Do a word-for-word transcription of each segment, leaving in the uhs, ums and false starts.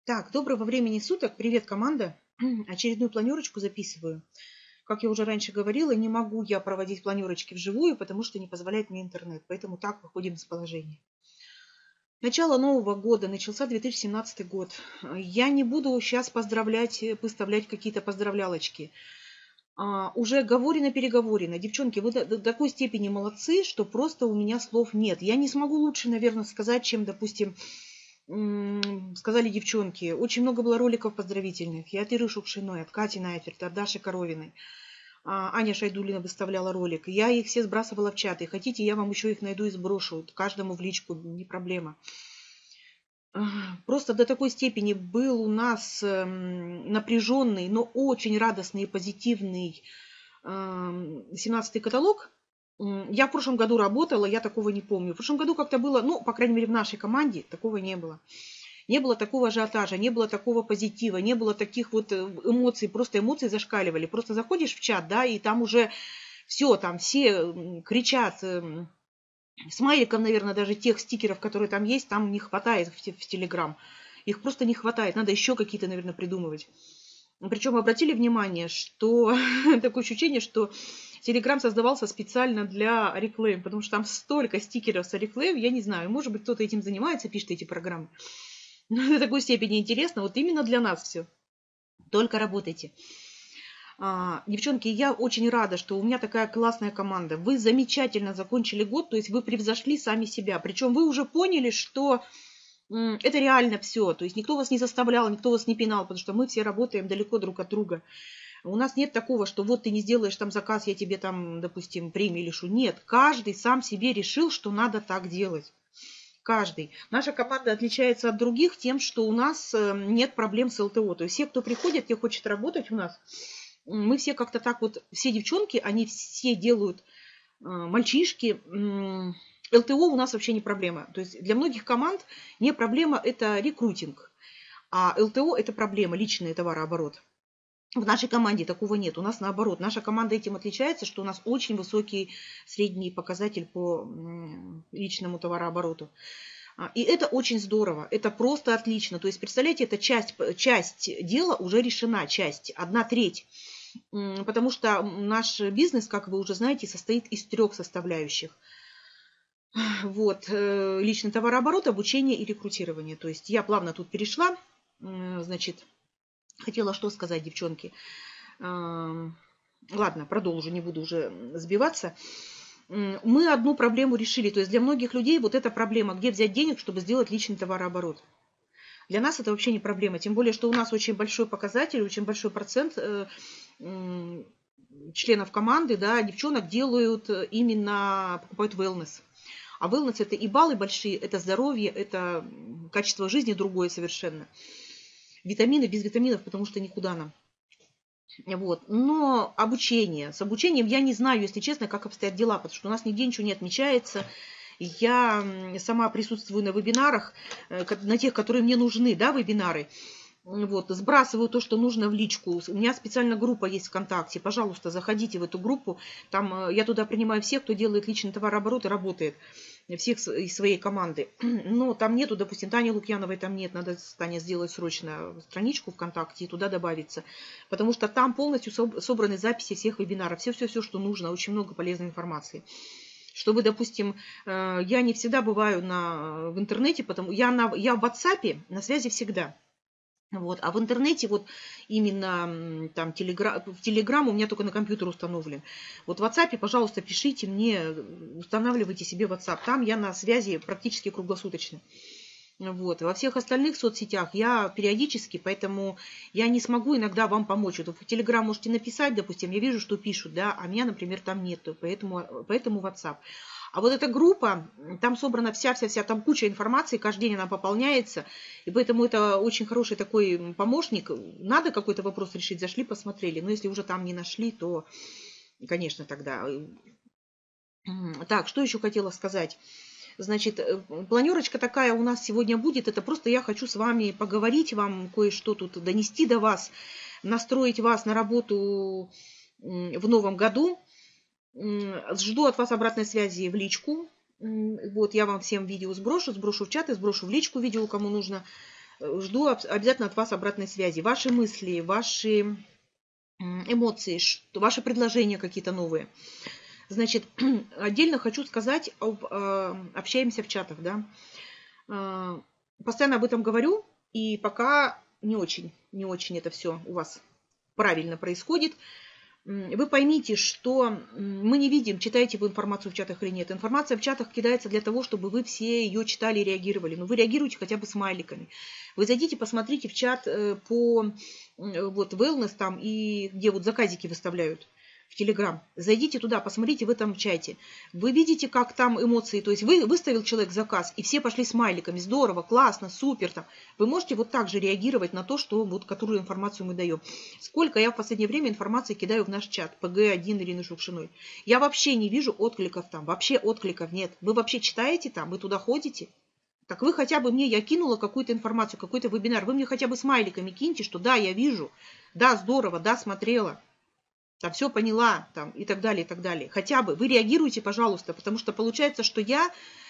Так, доброго времени суток. Привет, команда. Очередную планерочку записываю. Как я уже раньше говорила, не могу я проводить планерочки вживую, потому что не позволяет мне интернет. Поэтому так выходим из положения. Начало Нового года, начался две тысячи семнадцатый год. Я не буду сейчас поздравлять, выставлять какие-то поздравлялочки. А, уже говорено-переговорено. Девчонки, вы до, до такой степени молодцы, что просто у меня слов нет. Я не смогу лучше, наверное, сказать, чем, допустим, сказали девчонки. Очень много было роликов поздравительных. И от Иры Шукшиной, от Кати Найферт, от Даши Коровиной. Аня Шайдулина выставляла ролик. Я их все сбрасывала в чаты. Хотите, я вам еще их найду и сброшу. Каждому в личку, не проблема. Просто до такой степени был у нас напряженный, но очень радостный и позитивный семнадцатый каталог. Я в прошлом году работала, я такого не помню. В прошлом году как-то было, ну, по крайней мере, в нашей команде такого не было. Не было такого ажиотажа, не было такого позитива, не было таких вот эмоций, просто эмоции зашкаливали. Просто заходишь в чат, да, и там уже все, там все кричат. Смайликов, наверное, даже тех стикеров, которые там есть, там не хватает в, в Телеграм. Их просто не хватает, надо еще какие-то, наверное, придумывать. Причем обратили внимание, что такое ощущение, что Telegram создавался специально для Oriflame, потому что там столько стикеров с Oriflame, я не знаю, может быть, кто-то этим занимается, пишет эти программы. Но до такой степени интересно, вот именно для нас все. Только работайте. А, девчонки, я очень рада, что у меня такая классная команда. Вы замечательно закончили год, то есть вы превзошли сами себя. Причем вы уже поняли, что это реально все. То есть никто вас не заставлял, никто вас не пинал, потому что мы все работаем далеко друг от друга. У нас нет такого, что вот ты не сделаешь там заказ, я тебе там, допустим, премию лишу. Нет, каждый сам себе решил, что надо так делать. Каждый. Наша команда отличается от других тем, что у нас нет проблем с эл тэ о. То есть все, кто приходит, кто хочет работать у нас, мы все как-то так вот, все девчонки, они все делают, мальчишки, эл тэ о у нас вообще не проблема. То есть для многих команд не проблема это рекрутинг, а эл тэ о это проблема, личный товарооборот. В нашей команде такого нет. У нас наоборот. Наша команда этим отличается, что у нас очень высокий средний показатель по личному товарообороту. И это очень здорово. Это просто отлично. То есть, представляете, эта часть, часть дела уже решена, часть, одна треть. Потому что наш бизнес, как вы уже знаете, состоит из трех составляющих. Вот. Личный товарооборот, обучение и рекрутирование. То есть я плавно тут перешла. Значит, хотела что сказать, девчонки. Ладно, продолжу, не буду уже сбиваться. Мы одну проблему решили. То есть для многих людей вот эта проблема, где взять денег, чтобы сделать личный товарооборот. Для нас это вообще не проблема. Тем более, что у нас очень большой показатель, очень большой процент членов команды, да, девчонок делают именно, покупают wellness. А wellness это и баллы большие, это здоровье, это качество жизни другое совершенно. Витамины без витаминов, потому что никуда нам. Вот. Но обучение. С обучением я не знаю, если честно, как обстоят дела, потому что у нас нигде ничего не отмечается. Я сама присутствую на вебинарах, на тех, которые мне нужны, да, вебинары. Вот, сбрасываю то, что нужно в личку. У меня специально группа есть ВКонтакте. Пожалуйста, заходите в эту группу. Там я туда принимаю всех, кто делает личный товарооборот и работает. Всех из своей команды. Но там нету, допустим, Тани Лукьяновой там нет. Надо, Таня, сделать срочно страничку ВКонтакте и туда добавиться. Потому что там полностью собраны записи всех вебинаров. Все-все-все, что нужно. Очень много полезной информации. Чтобы, допустим, я не всегда бываю на, в интернете, потому я, на, я в WhatsApp на связи всегда. Вот. А в интернете вот именно там телеграм, в Телеграм у меня только на компьютер установлен. Вот в WhatsApp, пожалуйста, пишите мне, устанавливайте себе WhatsApp. Там я на связи практически круглосуточно. Вот. Во всех остальных соцсетях я периодически, поэтому я не смогу иногда вам помочь. Вот в Телеграм можете написать, допустим, я вижу, что пишут, да, а меня, например, там нету, поэтому, поэтому WhatsApp. А вот эта группа, там собрана вся-вся-вся, там куча информации, каждый день она пополняется, и поэтому это очень хороший такой помощник. Надо какой-то вопрос решить, зашли, посмотрели, но если уже там не нашли, то, конечно, тогда. Так, что еще хотела сказать? Значит, планерочка такая у нас сегодня будет, это просто я хочу с вами поговорить, вам кое-что тут донести до вас, настроить вас на работу в новом году. Жду от вас обратной связи в личку. Вот я вам всем видео сброшу, сброшу в чат и сброшу в личку видео, кому нужно. Жду обязательно от вас обратной связи. Ваши мысли, ваши эмоции, ваши предложения какие-то новые. Значит, отдельно хочу сказать, об, общаемся в чатах, да. Постоянно об этом говорю, и пока не очень, не очень это все у вас правильно происходит. Вы поймите, что мы не видим, читаете вы информацию в чатах или нет. Информация в чатах кидается для того, чтобы вы все ее читали и реагировали. Но вы реагируете хотя бы смайликами. Вы зайдите, посмотрите в чат по вот, wellness там, и где вот заказики выставляют в Telegram. Зайдите туда, посмотрите в этом чате. Вы видите, как там эмоции. То есть вы выставил человек заказ, и все пошли смайликами. Здорово, классно, супер. Там. Вы можете вот так же реагировать на то, что, вот, которую информацию мы даем. Сколько я в последнее время информации кидаю в наш чат пэ гэ один Ирины Шукшиной. Я вообще не вижу откликов там. Вообще откликов нет. Вы вообще читаете там? Вы туда ходите? Так вы хотя бы мне, я кинула какую-то информацию, какой-то вебинар. Вы мне хотя бы смайликами киньте, что да, я вижу. Да, здорово, да, смотрела. Там все поняла, там, и так далее, и так далее. Хотя бы вы реагируйте, пожалуйста, потому что получается, что я,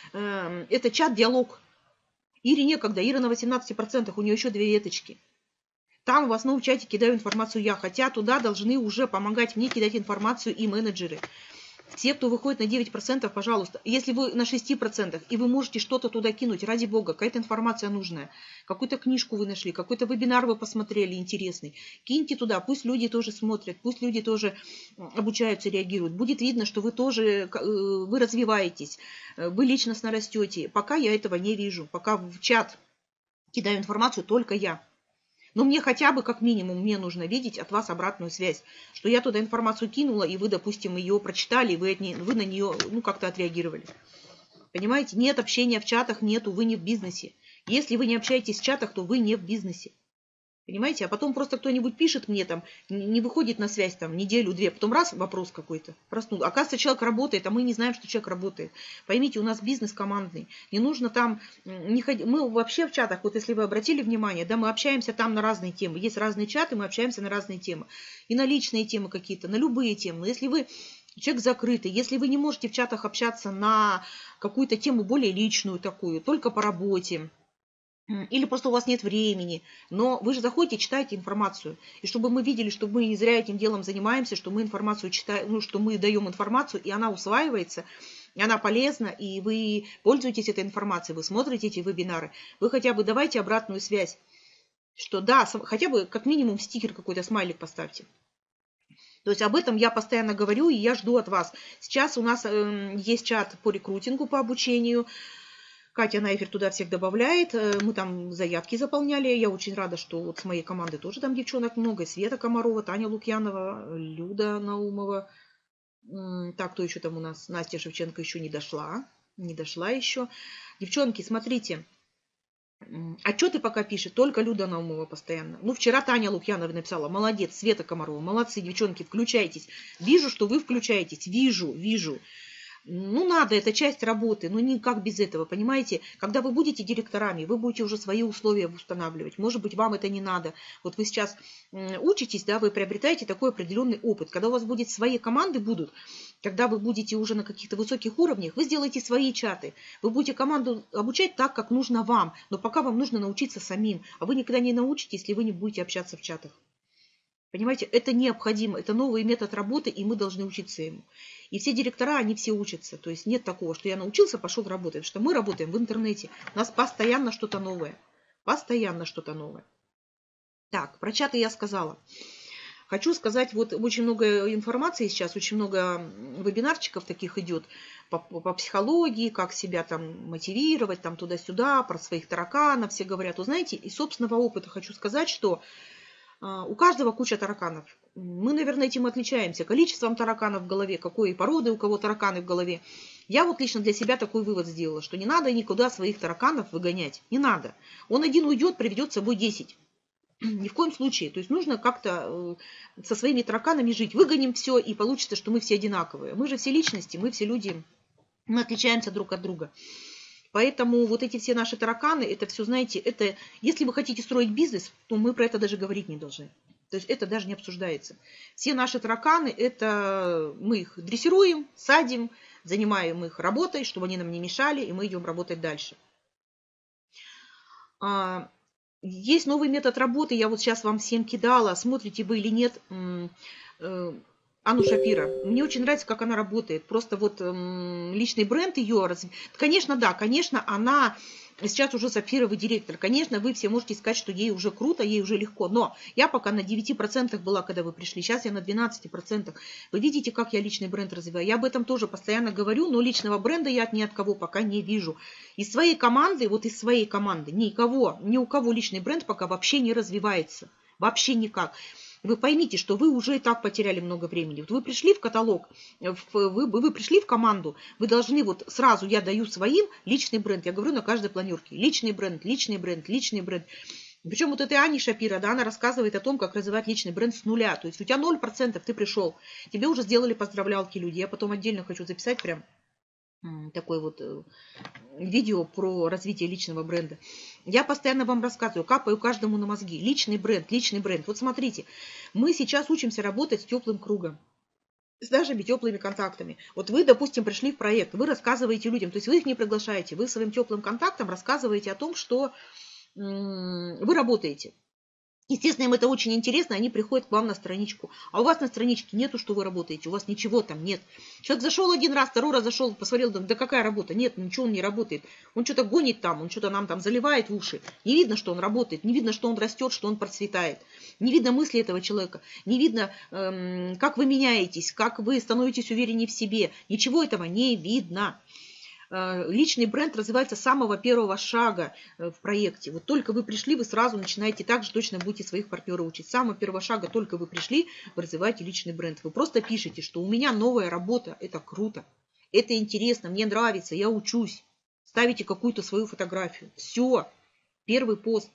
э, это чат-диалог. Ире некогда, Ира на восемнадцати процентах, у нее еще две веточки. Там в основном в чате кидаю информацию я, хотя туда должны уже помогать мне кидать информацию и менеджеры. Все, кто выходит на девять процентов, пожалуйста, если вы на шести процентах, и вы можете что-то туда кинуть, ради бога, какая-то информация нужная, какую-то книжку вы нашли, какой-то вебинар вы посмотрели интересный, киньте туда, пусть люди тоже смотрят, пусть люди тоже обучаются, реагируют. Будет видно, что вы тоже, вы развиваетесь, вы личностно растете. Пока я этого не вижу, пока в чат кидаю информацию только я. Но мне хотя бы, как минимум, мне нужно видеть от вас обратную связь, что я туда информацию кинула, и вы, допустим, ее прочитали, и вы, от нее, вы на нее ну, как-то отреагировали. Понимаете? Нет общения в чатах, нету, вы не в бизнесе. Если вы не общаетесь в чатах, то вы не в бизнесе. Понимаете? А потом просто кто-нибудь пишет мне там, не выходит на связь там неделю-две, потом раз, вопрос какой-то, проснул. Оказывается, человек работает, а мы не знаем, что человек работает. Поймите, у нас бизнес командный. Не нужно там, не ходить. Мы вообще в чатах, вот если вы обратили внимание, да, мы общаемся там на разные темы. Есть разные чаты, мы общаемся на разные темы. И на личные темы какие-то, на любые темы. Но если вы человек закрытый, если вы не можете в чатах общаться на какую-то тему более личную такую, только по работе, или просто у вас нет времени, но вы же заходите, читаете информацию. И чтобы мы видели, что мы не зря этим делом занимаемся, что мы информацию читаем, ну, что мы даем информацию, и она усваивается, и она полезна, и вы пользуетесь этой информацией, вы смотрите эти вебинары, вы хотя бы давайте обратную связь, что да, хотя бы как минимум стикер какой-то, смайлик поставьте. То есть об этом я постоянно говорю, и я жду от вас. Сейчас у нас э, есть чат по рекрутингу, по обучению. Катя Найфер туда всех добавляет. Мы там заявки заполняли. Я очень рада, что вот с моей команды тоже там девчонок много. Света Комарова, Таня Лукьянова, Люда Наумова. Так, кто еще там у нас? Настя Шевченко еще не дошла. Не дошла еще. Девчонки, смотрите. Отчеты пока пишет только Люда Наумова постоянно. Ну, вчера Таня Лукьянова написала. Молодец, Света Комарова. Молодцы, девчонки, включайтесь. Вижу, что вы включаетесь. Вижу, вижу. Ну, надо, это часть работы, но никак без этого, понимаете? Когда вы будете директорами, вы будете уже свои условия устанавливать. Может быть, вам это не надо. Вот вы сейчас учитесь, да, вы приобретаете такой определенный опыт. Когда у вас будет свои команды будут, когда вы будете уже на каких-то высоких уровнях, вы сделаете свои чаты. Вы будете команду обучать так, как нужно вам. Но пока вам нужно научиться самим. А вы никогда не научитесь, если вы не будете общаться в чатах. Понимаете, это необходимо, это новый метод работы, и мы должны учиться ему. И все директора, они все учатся. То есть нет такого, что я научился, пошел работать. Потому что мы работаем в интернете. У нас постоянно что-то новое. Постоянно что-то новое. Так, про чаты я сказала. Хочу сказать, вот очень много информации сейчас, очень много вебинарчиков таких идет по, по психологии, как себя там мотивировать, там туда-сюда, про своих тараканов все говорят. Вы знаете, из собственного опыта хочу сказать, что у каждого куча тараканов. Мы, наверное, этим отличаемся. Количеством тараканов в голове, какой породы у кого тараканы в голове. Я вот лично для себя такой вывод сделала, что не надо никуда своих тараканов выгонять. Не надо. Он один уйдет, приведет с собой десять. Ни в коем случае. То есть нужно как-то со своими тараканами жить. Выгоним все, и получится, что мы все одинаковые. Мы же все личности, мы все люди. Мы отличаемся друг от друга. Поэтому вот эти все наши тараканы, это все, знаете, это, если вы хотите строить бизнес, то мы про это даже говорить не должны. То есть это даже не обсуждается. Все наши тараканы, это мы их дрессируем, садим, занимаем их работой, чтобы они нам не мешали, и мы идем работать дальше. есть новый метод работы, я вот сейчас вам всем кидала, смотрите вы или нет, Анну Шапира. Мне очень нравится, как она работает. Просто вот личный бренд ее развит. Конечно, да, конечно, она сейчас уже сапфировый директор. Конечно, вы все можете сказать, что ей уже круто, ей уже легко. Но я пока на девяти процентах была, когда вы пришли. Сейчас я на двенадцати процентах. Вы видите, как я личный бренд развиваю. Я об этом тоже постоянно говорю, но личного бренда я ни от кого пока не вижу. Из своей команды, вот из своей команды, никого, ни у кого личный бренд пока вообще не развивается. Вообще никак. Вы поймите, что вы уже и так потеряли много времени. Вот вы пришли в каталог, вы, вы пришли в команду, вы должны вот сразу, я даю своим личный бренд. Я говорю на каждой планерке. Личный бренд, личный бренд, личный бренд. Причем вот этой Ани Шапира, да, она рассказывает о том, как развивать личный бренд с нуля. То есть у тебя ноль процентов, ты пришел, тебе уже сделали поздравлялки люди. Я потом отдельно хочу записать прям такое вот видео про развитие личного бренда. Я постоянно вам рассказываю, капаю каждому на мозги. Личный бренд, личный бренд. Вот смотрите, мы сейчас учимся работать с теплым кругом, с нашими теплыми контактами. Вот вы, допустим, пришли в проект, вы рассказываете людям, то есть вы их не приглашаете, вы своим теплым контактам рассказываете о том, что вы работаете. Естественно, им это очень интересно, они приходят к вам на страничку. А у вас на страничке нету, что вы работаете, у вас ничего там нет. Человек зашел один раз, второй раз зашел, посмотрел, да какая работа? Нет, ничего он не работает. Он что-то гонит там, он что-то нам там заливает в уши. Не видно, что он работает, не видно, что он растет, что он процветает. Не видно мысли этого человека, не видно, эм, как вы меняетесь, как вы становитесь увереннее в себе. Ничего этого не видно. Личный бренд развивается с самого первого шага в проекте. Вот только вы пришли, вы сразу начинаете так же точно будете своих партнеров учить. С самого первого шага только вы пришли, вы развиваете личный бренд. Вы просто пишете, что у меня новая работа, это круто, это интересно, мне нравится, я учусь. Ставите какую-то свою фотографию. Все, первый пост.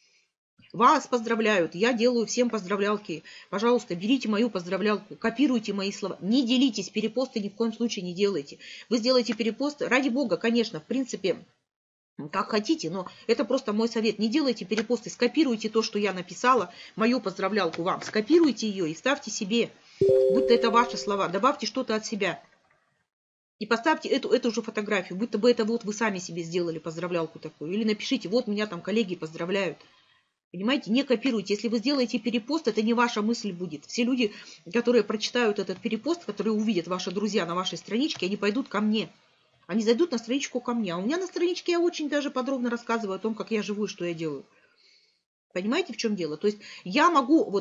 Вас поздравляют, я делаю всем поздравлялки. Пожалуйста, берите мою поздравлялку, копируйте мои слова. Не делитесь, перепосты ни в коем случае не делайте. Вы сделаете перепост, ради бога, конечно, в принципе, как хотите, но это просто мой совет. Не делайте перепосты, скопируйте то, что я написала, мою поздравлялку вам. Скопируйте ее и вставьте себе, будто это ваши слова, добавьте что-то от себя. И поставьте эту, эту же фотографию, будто бы это вот вы сами себе сделали поздравлялку такую. Или напишите, вот меня там коллеги поздравляют. Понимаете, не копируйте. Если вы сделаете перепост, это не ваша мысль будет. Все люди, которые прочитают этот перепост, которые увидят ваши друзья на вашей страничке, они пойдут ко мне. Они зайдут на страничку ко мне. А у меня на страничке я очень даже подробно рассказываю о том, как я живу и что я делаю. Понимаете, в чем дело? То есть я могу, вот,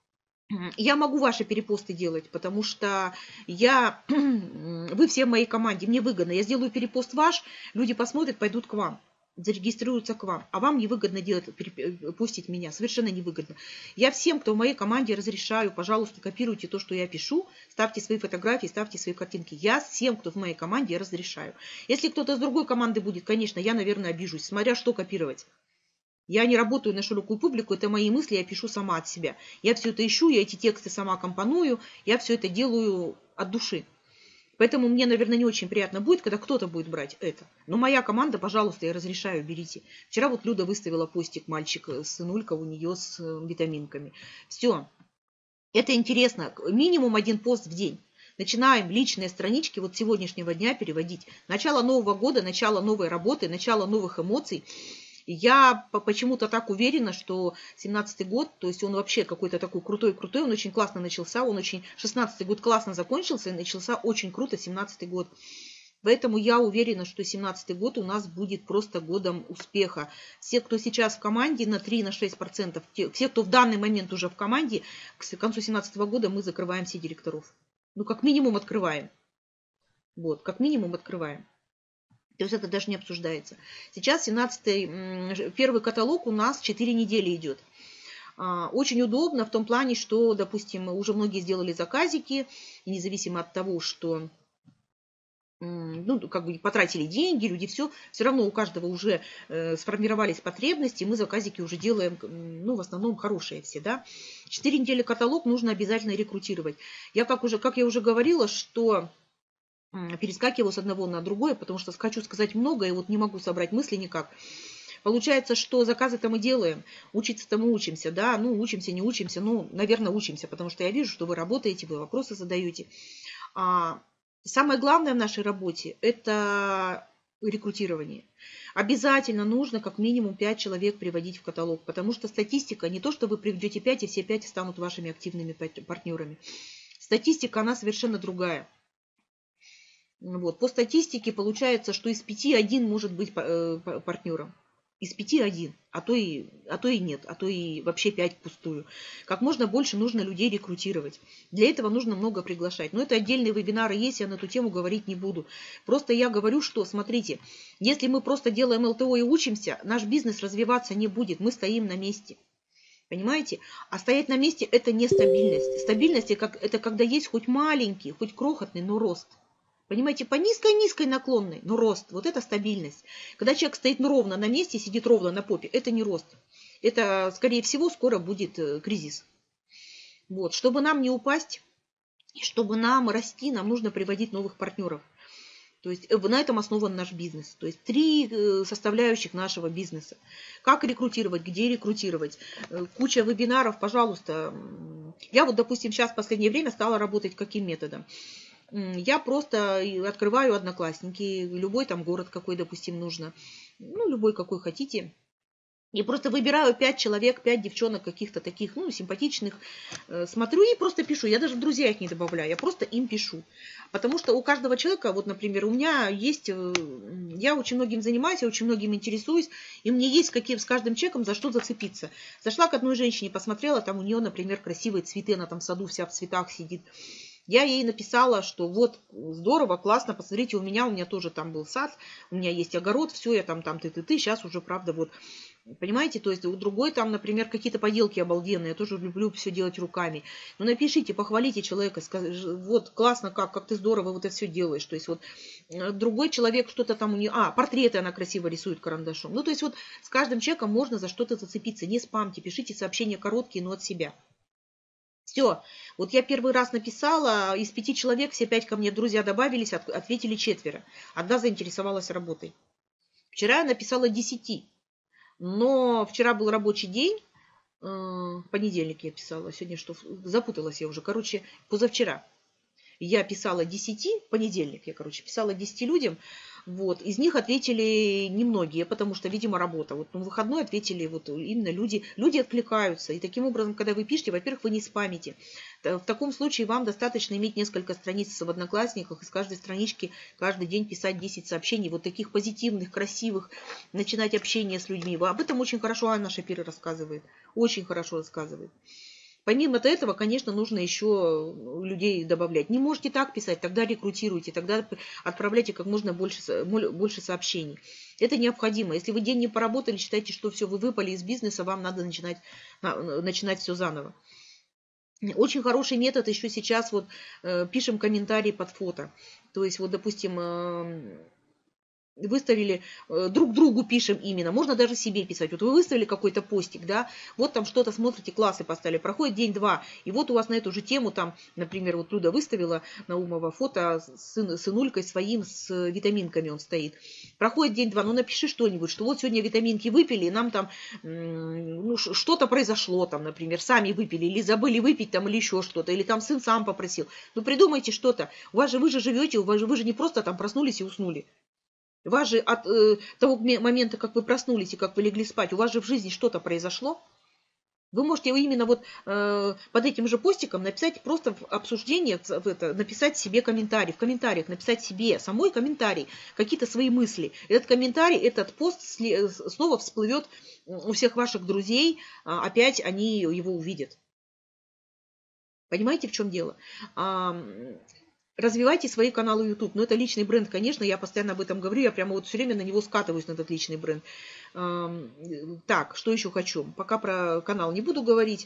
я могу ваши перепосты делать, потому что я, вы все в моей команде, мне выгодно. Я сделаю перепост ваш, люди посмотрят, пойдут к вам. Зарегистрируются к вам, а вам невыгодно делать, пустить меня, совершенно невыгодно. Я всем, кто в моей команде, разрешаю, пожалуйста, копируйте то, что я пишу, ставьте свои фотографии, ставьте свои картинки. Я всем, кто в моей команде, разрешаю. Если кто-то с другой команды будет, конечно, я, наверное, обижусь, смотря что копировать. Я не работаю на широкую публику, это мои мысли, я пишу сама от себя. Я все это ищу, я эти тексты сама компоную, я все это делаю от души. Поэтому мне, наверное, не очень приятно будет, когда кто-то будет брать это. Но моя команда, пожалуйста, я разрешаю, берите. Вчера вот Люда выставила постик, мальчик, сынулька у нее с витаминками. Все. Это интересно. Минимум один пост в день. Начинаем личные странички вот сегодняшнего дня переводить. Начало Нового года, начало новой работы, начало новых эмоций. Я почему-то так уверена, что семнадцатый год, то есть он вообще какой-то такой крутой-крутой, он очень классно начался, он очень, шестнадцатый год классно закончился, и начался очень круто семнадцатый год. Поэтому я уверена, что семнадцатый год у нас будет просто годом успеха. Все, кто сейчас в команде, на три-шесть процентов, все, кто в данный момент уже в команде, к концу семнадцатого года мы закрываем все директоров. Ну, как минимум открываем. Вот, как минимум открываем. То есть это даже не обсуждается. Сейчас семнадцатый, первый каталог у нас четыре недели идет. Очень удобно в том плане, что, допустим, уже многие сделали заказики, и независимо от того, что ну, как бы потратили деньги, люди все, все равно у каждого уже э, сформировались потребности, мы заказики уже делаем, ну, в основном хорошие все, да. Четыре недели каталог нужно обязательно рекрутировать. Я, как, уже, как я уже говорила, что перескакиваю с одного на другое, потому что хочу сказать много, и вот не могу собрать мысли никак. Получается, что заказы-то мы делаем, учиться-то мы учимся, да, ну, учимся, не учимся, ну, наверное, учимся, потому что я вижу, что вы работаете, вы вопросы задаете. А самое главное в нашей работе – это рекрутирование. Обязательно нужно как минимум пять человек приводить в каталог, потому что статистика не то, что вы приведете пять, и все пять станут вашими активными партнерами. Статистика, она совершенно другая. Вот. По статистике получается, что из пяти один может быть партнером. Из пяти один, а то, и, а то и нет, а то и вообще пять впустую. Как можно больше нужно людей рекрутировать. Для этого нужно много приглашать. Но это отдельные вебинары есть, я на эту тему говорить не буду. Просто я говорю, что, смотрите, если мы просто делаем эл тэ о и учимся, наш бизнес развиваться не будет, мы стоим на месте. Понимаете? А стоять на месте – это не стабильность. Стабильность – это когда есть хоть маленький, хоть крохотный, но рост. Понимаете, по низкой-низкой наклонной, но рост. Вот это стабильность. Когда человек стоит ну, ровно на месте, сидит ровно на попе, это не рост. Это, скорее всего, скоро будет кризис. Вот. Чтобы нам не упасть, чтобы нам расти, нам нужно приводить новых партнеров. То есть на этом основан наш бизнес. То есть три составляющих нашего бизнеса. Как рекрутировать, где рекрутировать. Куча вебинаров, пожалуйста. Я вот, допустим, сейчас в последнее время стала работать каким методом? Я просто открываю Одноклассники, любой там город какой, допустим, нужно, ну, любой какой хотите. И просто выбираю пять человек, пять девчонок каких-то таких, ну, симпатичных, смотрю и просто пишу. Я даже в друзья их не добавляю, я просто им пишу. Потому что у каждого человека, вот, например, у меня есть, я очень многим занимаюсь, я очень многим интересуюсь, и мне есть каким, с каждым человеком за что зацепиться. Зашла к одной женщине, посмотрела, там у нее, например, красивые цветы, она там в саду вся в цветах сидит. Я ей написала, что вот здорово, классно, посмотрите, у меня, у меня тоже там был сад, у меня есть огород, все, я там, там, ты-ты-ты, сейчас уже, правда, вот, понимаете, то есть у другой там, например, какие-то поделки обалденные, я тоже люблю все делать руками. Ну, напишите, похвалите человека, скажите, вот, классно, как, как ты здорово вот это все делаешь, то есть вот другой человек что-то там у нее, а, портреты она красиво рисует карандашом. Ну, то есть вот с каждым человеком можно за что-то зацепиться, не спамьте, пишите сообщения короткие, но от себя. Все, вот я первый раз написала, из пяти человек все пять ко мне друзья добавились, ответили четверо. Одна заинтересовалась работой. Вчера я написала десяти, но вчера был рабочий день, в понедельник я писала, сегодня что, запуталась я уже, короче, позавчера. Я писала десяти, в понедельник я, короче, писала десяти людям, вот, из них ответили немногие, потому что, видимо, работа. Вот на выходной ответили вот именно люди, люди откликаются. И таким образом, когда вы пишете, во-первых, вы не спамите. В таком случае вам достаточно иметь несколько страниц в Одноклассниках, из каждой странички каждый день писать десять сообщений, вот таких позитивных, красивых, начинать общение с людьми. Об этом очень хорошо Анна Шапира рассказывает, очень хорошо рассказывает. Помимо этого, конечно, нужно еще людей добавлять. Не можете так писать, тогда рекрутируйте, тогда отправляйте как можно больше, больше сообщений. Это необходимо. Если вы день не поработали, считайте, что все, вы выпали из бизнеса, вам надо начинать, начинать все заново. Очень хороший метод еще сейчас, вот пишем комментарии под фото. То есть, вот, допустим, выставили, друг другу пишем именно, можно даже себе писать. Вот вы выставили какой-то постик, да, вот там что-то смотрите, классы поставили, проходит день-два, и вот у вас на эту же тему, там, например, вот Люда выставила Наумова фото с сын, сынулькой своим, с витаминками он стоит. Проходит день-два, ну напиши что-нибудь, что вот сегодня витаминки выпили, и нам там ну, что-то произошло, там, например, сами выпили, или забыли выпить, там, или еще что-то, или там сын сам попросил. Ну придумайте что-то, у вас же, вы же живете, у вас же, вы же не просто там проснулись и уснули. У вас же от э, того момента, как вы проснулись и как вы легли спать, у вас же в жизни что-то произошло. Вы можете именно вот э, под этим же постиком написать просто в обсуждении, в это, написать себе комментарий, в комментариях написать себе самой комментарий, какие-то свои мысли. Этот комментарий, этот пост снова всплывет у всех ваших друзей, опять они его увидят. Понимаете, в чем дело? Развивайте свои каналы YouTube. Но это личный бренд, конечно, я постоянно об этом говорю, я прямо вот все время на него скатываюсь, на этот личный бренд. Так, что еще хочу? Пока про канал не буду говорить.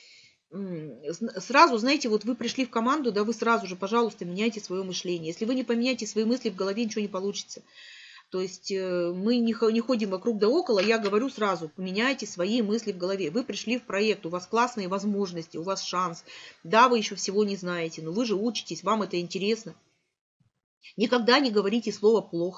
Сразу, знаете, вот вы пришли в команду, да, вы сразу же, пожалуйста, меняйте свое мышление. Если вы не поменяете свои мысли в голове, ничего не получится. То есть мы не ходим вокруг да около, я говорю сразу, поменяйте свои мысли в голове. Вы пришли в проект, у вас классные возможности, у вас шанс. Да, вы еще всего не знаете, но вы же учитесь, вам это интересно. Никогда не говорите слово «плохо».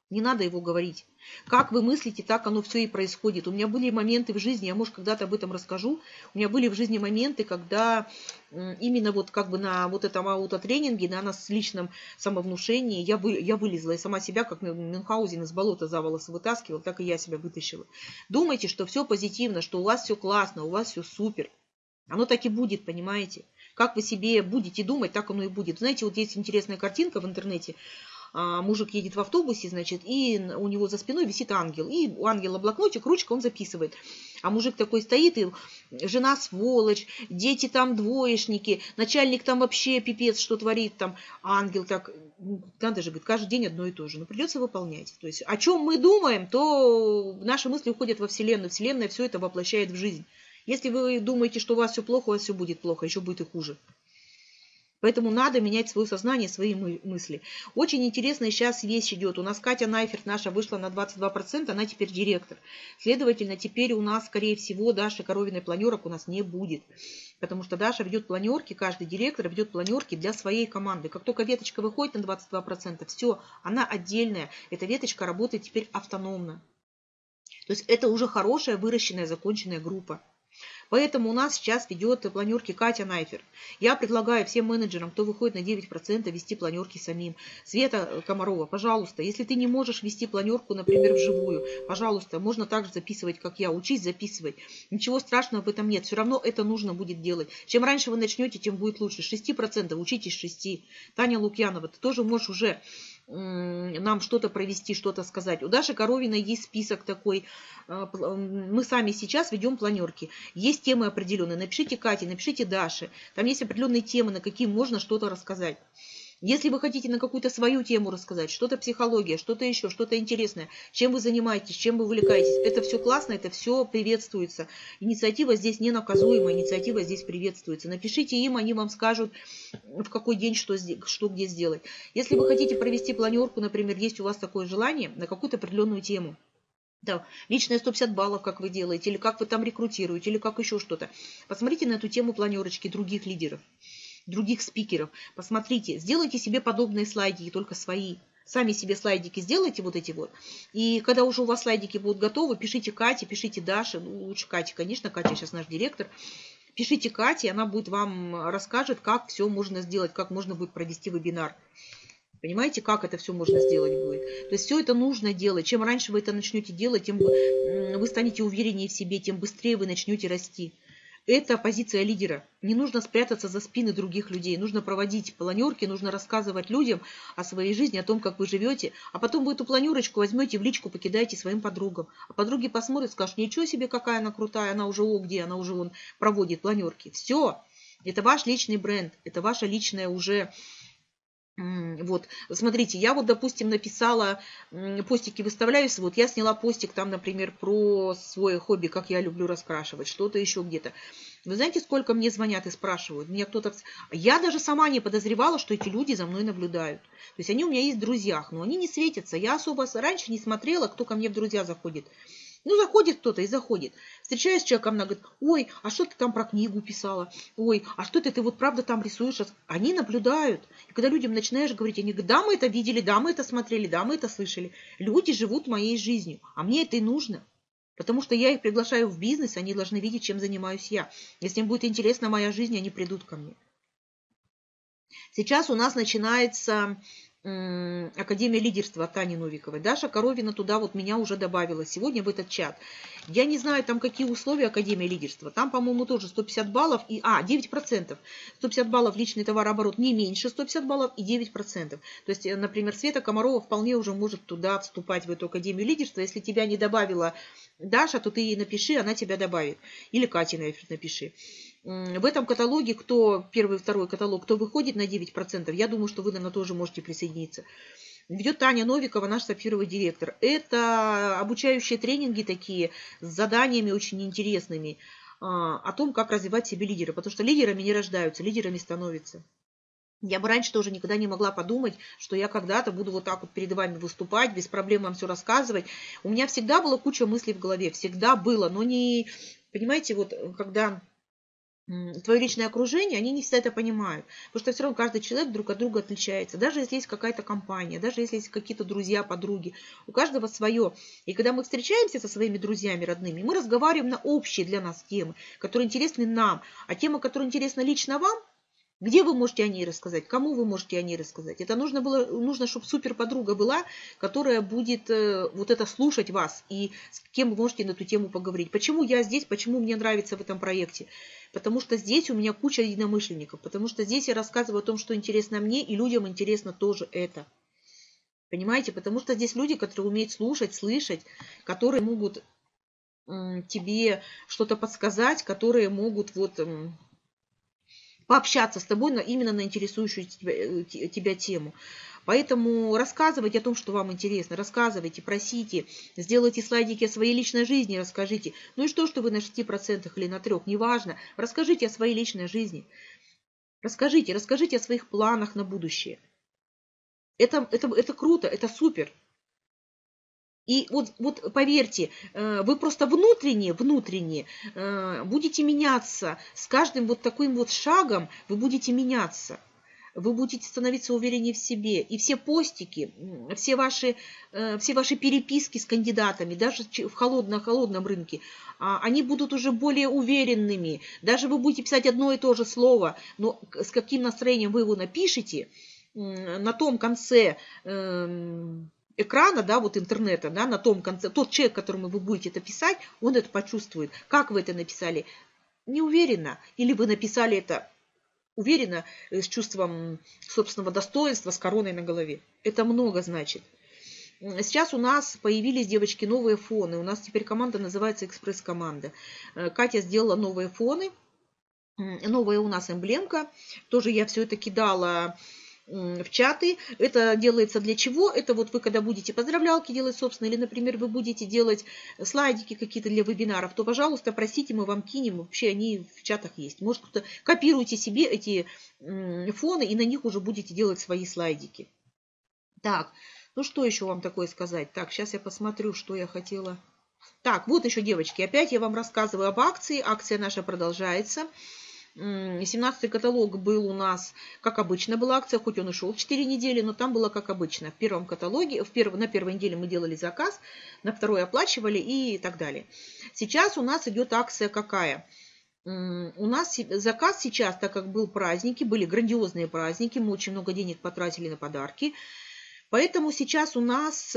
Не надо его говорить. Как вы мыслите, так оно все и происходит. У меня были моменты в жизни, я, может, когда-то об этом расскажу, у меня были в жизни моменты, когда именно вот как бы на вот этом аутотренинге, на нас личном самовнушении я, вы, я вылезла и сама себя, как Мюнхгаузен из болота за волосы вытаскивал, так и я себя вытащила. Думайте, что все позитивно, что у вас все классно, у вас все супер. Оно так и будет, понимаете? Как вы себе будете думать, так оно и будет. Знаете, вот есть интересная картинка в интернете. Мужик едет в автобусе, значит, и у него за спиной висит ангел. И у ангела блокнотик, ручка, он записывает. А мужик такой стоит, и жена сволочь, дети там двоечники, начальник там вообще пипец, что творит там. А ангел так, надо же, говорит, каждый день одно и то же. Но придется выполнять. То есть о чем мы думаем, то наши мысли уходят во Вселенную. Вселенная все это воплощает в жизнь. Если вы думаете, что у вас все плохо, у вас все будет плохо, еще будет и хуже. Поэтому надо менять свое сознание, свои мысли. Очень интересная сейчас вещь идет. У нас Катя Найферт наша вышла на двадцать два процента, она теперь директор. Следовательно, теперь у нас, скорее всего, Даши Коровиной планерок у нас не будет. Потому что Даша ведет планерки, каждый директор ведет планерки для своей команды. Как только веточка выходит на двадцать два процента, все, она отдельная. Эта веточка работает теперь автономно. То есть это уже хорошая, выращенная, законченная группа. Поэтому у нас сейчас ведет планерки Катя Найферт. Я предлагаю всем менеджерам, кто выходит на девять процентов, вести планерки самим. Света Комарова, пожалуйста, если ты не можешь вести планерку, например, вживую, пожалуйста, можно также записывать, как я. Учись записывать. Ничего страшного в этом нет. Все равно это нужно будет делать. Чем раньше вы начнете, тем будет лучше. С шести процентов учитесь шести. Таня Лукьянова, ты тоже можешь уже нам что-то провести, что-то сказать. У Даши Коровиной есть список такой. Мы сами сейчас ведем планерки. Есть темы определенные. Напишите Кате, напишите Даше. Там есть определенные темы, на какие можно что-то рассказать. Если вы хотите на какую-то свою тему рассказать, что-то психология, что-то еще, что-то интересное, чем вы занимаетесь, чем вы увлекаетесь, это все классно, это все приветствуется. Инициатива здесь не наказуема, инициатива здесь приветствуется. Напишите им, они вам скажут, в какой день что, что где сделать. Если вы хотите провести планерку, например, есть у вас такое желание на какую-то определенную тему, да, личные сто пятьдесят баллов, как вы делаете, или как вы там рекрутируете, или как еще что-то. Посмотрите на эту тему планерочки других лидеров, других спикеров. Посмотрите, сделайте себе подобные слайдики, только свои. Сами себе слайдики сделайте вот эти вот. И когда уже у вас слайдики будут готовы, пишите Кате, пишите Даше. Ну, лучше Кате, конечно, Катя сейчас наш директор. Пишите Кате, она будет вам расскажет, как все можно сделать, как можно будет провести вебинар. Понимаете, как это все можно сделать будет? То есть все это нужно делать. Чем раньше вы это начнете делать, тем вы станете увереннее в себе, тем быстрее вы начнете расти. Это позиция лидера. Не нужно спрятаться за спины других людей. Нужно проводить планерки, нужно рассказывать людям о своей жизни, о том, как вы живете. А потом вы эту планерочку возьмете в личку, покидаете своим подругам. А подруги посмотрят, скажут, ничего себе, какая она крутая, она уже о, где, она уже вон, проводит планерки. Все. Это ваш личный бренд, это ваша личная уже... Вот, смотрите, я вот, допустим, написала, постики выставляюсь, вот я сняла постик там, например, про свое хобби, как я люблю раскрашивать, что-то еще где-то. Вы знаете, сколько мне звонят и спрашивают? Мне кто-то... Я даже сама не подозревала, что эти люди за мной наблюдают. То есть они у меня есть в друзьях, но они не светятся. Я особо раньше не смотрела, кто ко мне в друзья заходит. Ну, заходит кто-то и заходит. Встречаюсь с человеком, она говорит, ой, а что ты там про книгу писала? Ой, а что ты, ты вот правда там рисуешь? Они наблюдают. И когда людям начинаешь говорить, они говорят, да, мы это видели, да, мы это смотрели, да, мы это слышали. Люди живут моей жизнью, а мне это и нужно. Потому что я их приглашаю в бизнес, они должны видеть, чем занимаюсь я. Если им будет интересна моя жизнь, они придут ко мне. Сейчас у нас начинается... Академия лидерства от Тани Новиковой. Даша Коровина туда вот меня уже добавила сегодня в этот чат. Я не знаю, там какие условия Академии лидерства. Там, по-моему, тоже сто пятьдесят баллов. И, а, девять процентов. сто пятьдесят баллов личный товарооборот не меньше сто пятьдесят баллов и девять процентов. То есть, например, Света Комарова вполне уже может туда вступать, в эту Академию лидерства. Если тебя не добавила Даша, то ты ей напиши, она тебя добавит. Или Кате напиши. В этом каталоге, кто первый, второй каталог, кто выходит на девять процентов, я думаю, что вы, наверное, тоже можете присоединиться. Ведет Таня Новикова, наш сапфировый директор. Это обучающие тренинги такие, с заданиями очень интересными, о том, как развивать себе лидера. Потому что лидерами не рождаются, лидерами становятся. Я бы раньше тоже никогда не могла подумать, что я когда-то буду вот так вот перед вами выступать, без проблем вам все рассказывать. У меня всегда была куча мыслей в голове, всегда было, но не... Понимаете, вот когда... твое личное окружение, они не всегда это понимают. Потому что все равно каждый человек друг от друга отличается. Даже если есть какая-то компания, даже если есть какие-то друзья, подруги, у каждого свое. И когда мы встречаемся со своими друзьями, родными, мы разговариваем на общие для нас темы, которые интересны нам. А тема, которая интересна лично вам, где вы можете о ней рассказать, кому вы можете о ней рассказать. Это нужно было, нужно, чтобы суперподруга была, которая будет э, вот это слушать вас и с кем вы можете на эту тему поговорить. Почему я здесь, почему мне нравится в этом проекте? Потому что здесь у меня куча единомышленников, потому что здесь я рассказываю о том, что интересно мне, и людям интересно тоже это. Понимаете? Потому что здесь люди, которые умеют слушать, слышать, которые могут э, тебе что-то подсказать, которые могут вот... Э, пообщаться с тобой на, именно на интересующую тебя, тебя тему. Поэтому рассказывайте о том, что вам интересно, рассказывайте, просите, сделайте слайдики о своей личной жизни, расскажите. Ну и что, что вы на шести процентах или на трёх, неважно. Расскажите о своей личной жизни. Расскажите, расскажите о своих планах на будущее. Это, это, это круто, это супер. И вот, вот поверьте, вы просто внутренне, внутренне будете меняться. С каждым вот таким вот шагом вы будете меняться. Вы будете становиться увереннее в себе. И все постики, все ваши, все ваши переписки с кандидатами, даже в холодном, холодном рынке, они будут уже более уверенными. Даже вы будете писать одно и то же слово, но с каким настроением вы его напишете, на том конце... экрана, да, вот интернета, да, на том конце, тот человек, которому вы будете это писать, он это почувствует. Как вы это написали? Не уверенно. Или вы написали это уверенно, с чувством собственного достоинства, с короной на голове. Это много значит. Сейчас у нас появились, девочки, новые фоны. У нас теперь команда называется «Экспресс-команда». Катя сделала новые фоны. Новая у нас эмблемка. Тоже я все это кидала в чаты. Это делается для чего? Это вот вы, когда будете поздравлялки делать, собственно, или, например, вы будете делать слайдики какие-то для вебинаров, то, пожалуйста, просите, мы вам кинем. Вообще они в чатах есть. Может, кто-то копируйте себе эти фоны и на них уже будете делать свои слайдики. Так, ну что еще вам такое сказать? Так, сейчас я посмотрю, что я хотела. Так, вот еще, девочки, опять я вам рассказываю об акции. Акция наша продолжается. семнадцатый каталог был у нас, как обычно, была акция, хоть он и шел четыре недели, но там было как обычно. В первом каталоге, в перв, на первой неделе мы делали заказ, на второй оплачивали и так далее. Сейчас у нас идет акция какая? У нас заказ сейчас, так как был праздники, были грандиозные праздники, мы очень много денег потратили на подарки, поэтому сейчас у нас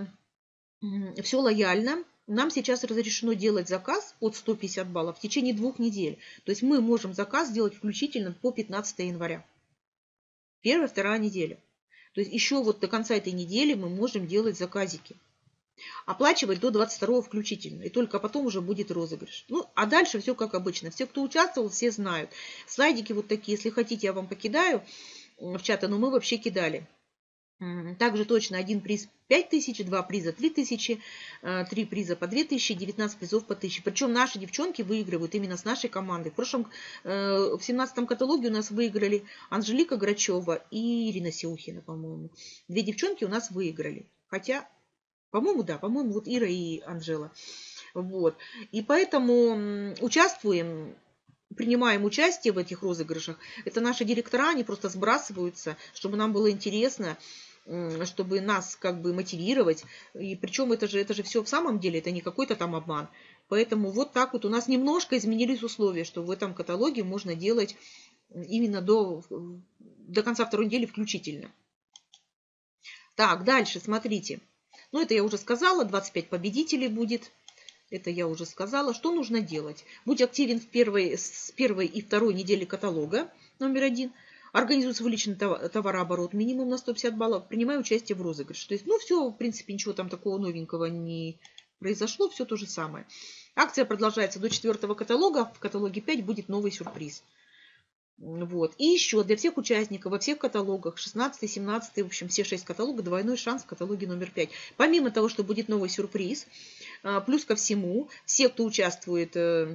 все лояльно. Нам сейчас разрешено делать заказ от ста пятидесяти баллов в течение двух недель. То есть мы можем заказ сделать включительно по пятнадцатое января. Первая, вторая неделя. То есть еще вот до конца этой недели мы можем делать заказики. Оплачивать до двадцать второго включительно. И только потом уже будет розыгрыш. Ну, а дальше все как обычно. Все, кто участвовал, все знают. Слайдики вот такие. Если хотите, я вам покидаю в чаты. Но мы вообще кидали. Также точно один приз пять тысяч, два приза три тысячи, три приза по две тысячи, девятнадцать призов по тысяче. Причем наши девчонки выигрывают именно с нашей командой. В прошлом, в семнадцатом каталоге у нас выиграли Анжелика Грачева и Ирина Сеухина, по-моему. Две девчонки у нас выиграли. Хотя, по-моему, да, по-моему, вот Ира и Анжела. Вот. И поэтому участвуем. Принимаем участие в этих розыгрышах. Это наши директора, они просто сбрасываются, чтобы нам было интересно, чтобы нас как бы мотивировать. И причем это же, это же все в самом деле, это не какой-то там обман. Поэтому вот так вот у нас немножко изменились условия, что в этом каталоге можно делать именно до, до конца второй недели включительно. Так, дальше, смотрите. Ну, это я уже сказала, двадцать пять победителей будет. Это я уже сказала. Что нужно делать? Будь активен в первой, с первой и второй недели каталога, номер один. Организуй свой личный товарооборот минимум на сто пятьдесят баллов. Принимай участие в розыгрыше. То есть, ну, все, в принципе, ничего там такого новенького не произошло. Все то же самое. Акция продолжается до четвертого каталога. В каталоге пять будет новый сюрприз. Вот. И еще для всех участников во всех каталогах, шестнадцатый, семнадцатый, в общем, все шесть каталогов, двойной шанс в каталоге номер пять. Помимо того, что будет новый сюрприз, плюс ко всему, все, кто участвует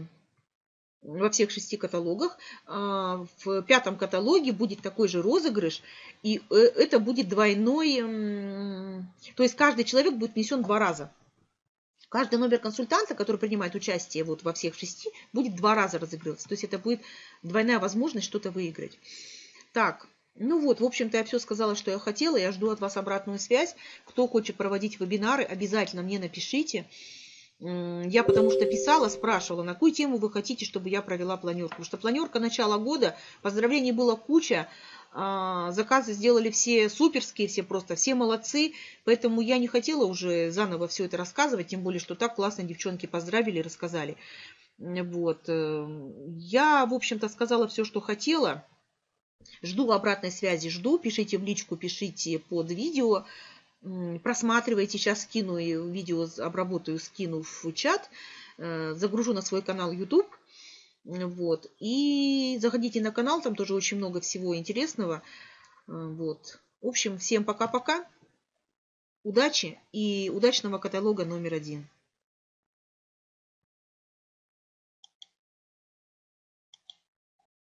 во всех шести каталогах, в пятом каталоге будет такой же розыгрыш, и это будет двойной, то есть каждый человек будет внесен два раза. Каждый номер консультанта, который принимает участие вот во всех шести, будет два раза разыгрываться. То есть это будет двойная возможность что-то выиграть. Так, ну вот, в общем-то, я все сказала, что я хотела. Я жду от вас обратную связь. Кто хочет проводить вебинары, обязательно мне напишите. Я потому что писала, спрашивала, на какую тему вы хотите, чтобы я провела планерку. Потому что планерка начала года, поздравлений было куча. Заказы сделали все суперские, все просто, все молодцы. Поэтому я не хотела уже заново все это рассказывать, тем более, что так классно девчонки поздравили и рассказали. Вот. Я, в общем-то, сказала все, что хотела. Жду обратной связи, жду. Пишите в личку, пишите под видео. Просматривайте. Сейчас скину видео, обработаю, скину в чат. Загружу на свой канал YouTube. Вот. И заходите на канал, там тоже очень много всего интересного. Вот. В общем, всем пока-пока. Удачи и удачного каталога номер один.